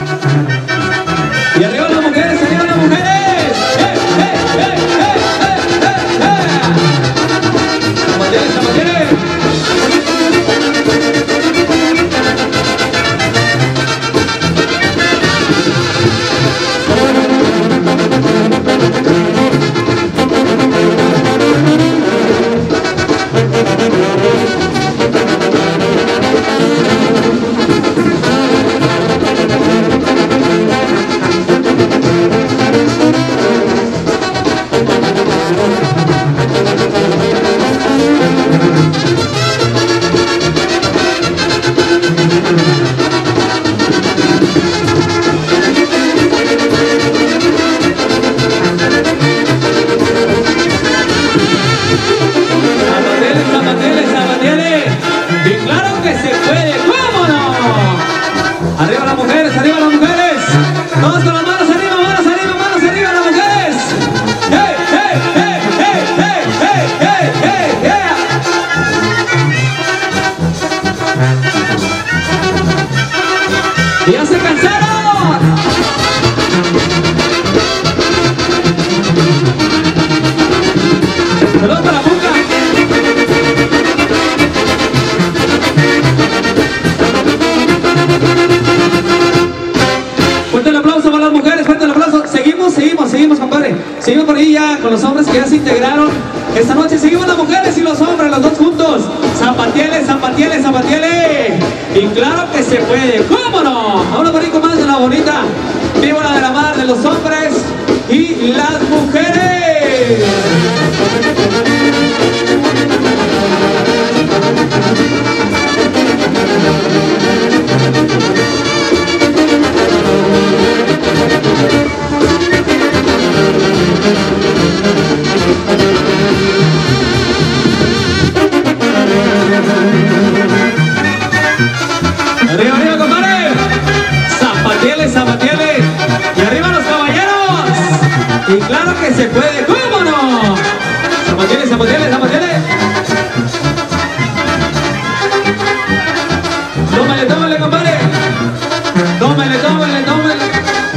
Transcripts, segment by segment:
Y arriba las mujeres, arriba las mujeres. Zapatieles, zapatieles. ¡Ya se cansaron! ¡Saludos para Puca! Fuerte el aplauso para las mujeres, fuerte el aplauso. Seguimos, compadre. Seguimos por ahí ya con los hombres que ya se integraron. Esta noche seguimos las mujeres y los hombres, los dos juntos. Zapatieles, zapatieles, zapatieles. Y claro que se puede, ¿cómo no? Ahora por ahí con más de la bonita víbora de la mar de los hombres y las mujeres. Arriba, arriba, compadre. Zapatieles, zapatieles. Y arriba los caballeros. Y claro que se puede, ¿cómo no? Zapatieles, zapatieles, zapatieles. Tómale, tómale, compadre. Tómale, tómale, tómale.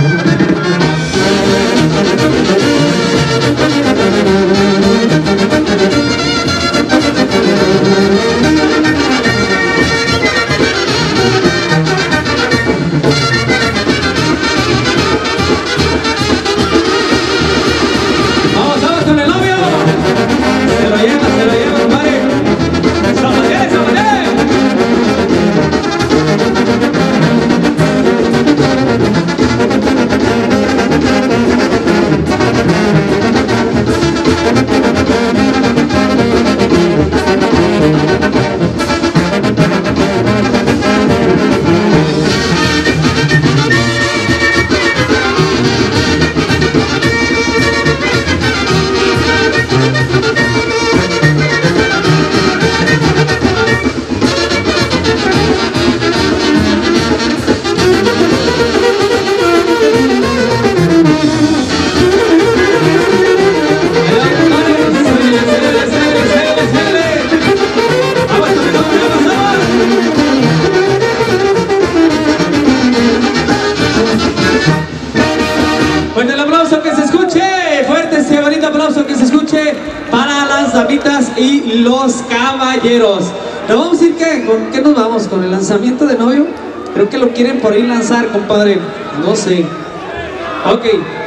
Fuerte el aplauso que se escuche, fuerte ese bonito aplauso que se escuche para las damitas y los caballeros. Nos vamos a ir, ¿con qué nos vamos? ¿Con el lanzamiento de novio? Creo que lo quieren por ahí lanzar, compadre. No sé. Ok.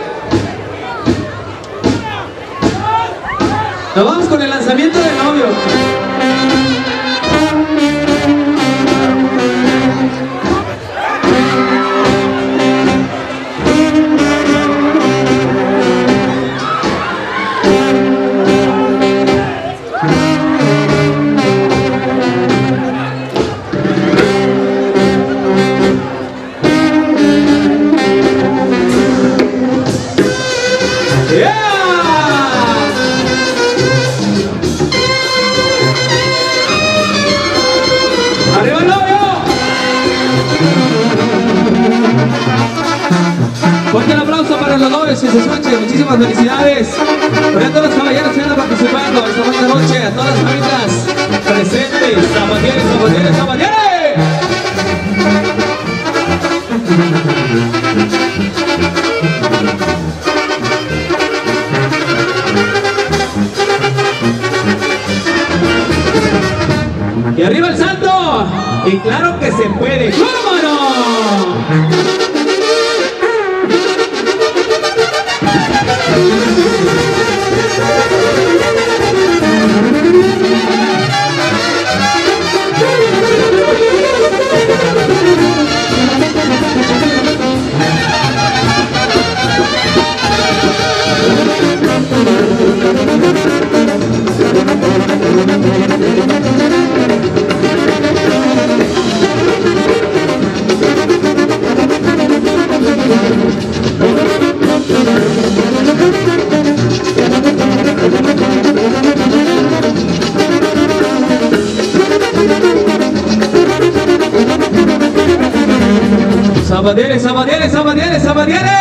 Nos vamos con el lanzamiento de novio. Fuerte el aplauso para los novios que se escuchen, muchísimas felicidades. Para todos los caballeros que están participando esta buena noche, a todas las amigas presentes. Zapatieles, zapatieles, zapatieles. Y arriba el salto. Y claro que se puede. ¡Cómo no! Zapatiele, zapatiele, zapatiele, zapatiele.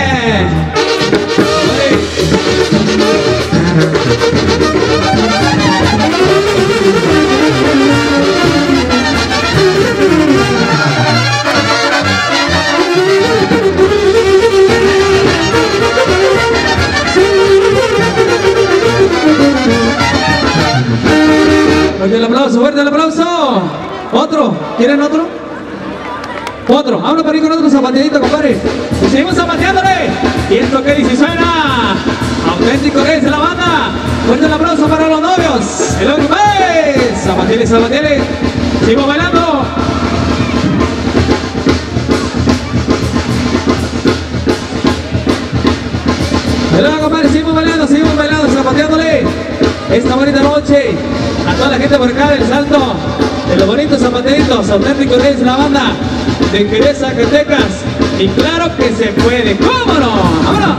Fuerte el aplauso. Otro, ¿quieren otro? Otro, vámonos para ir con otro zapateadito, compadre. Y seguimos zapateándole. Y esto que dice suena Auténtico Reyes de la banda. Fuerte el aplauso para los novios. El otro mes. Zapatiele, zapatiele. Seguimos bailando. Hola, compadre, seguimos bailando, zapateándole. Esta bonita noche a toda la gente por acá del Salto, de los bonitos zapateritos, Auténticos Reyes de la banda de Jerez, Zacatecas. Y claro que se puede, ¿cómo no? ¡Vámonos!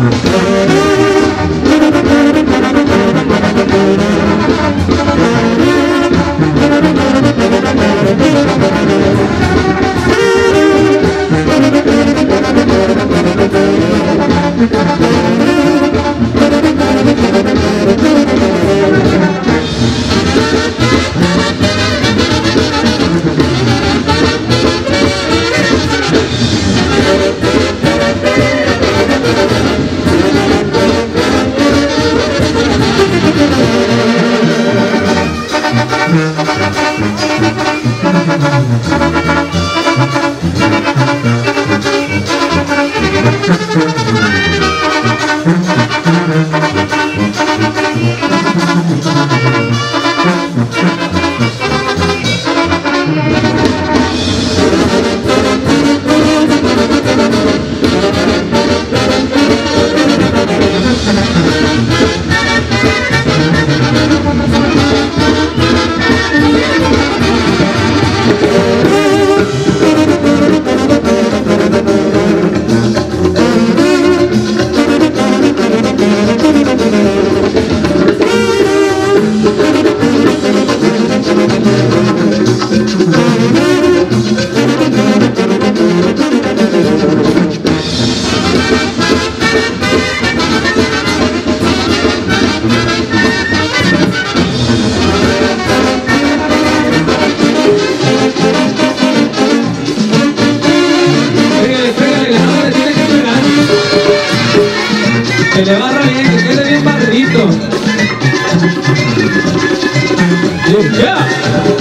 Que le barra bien, que quede bien barridito. ¡Ya!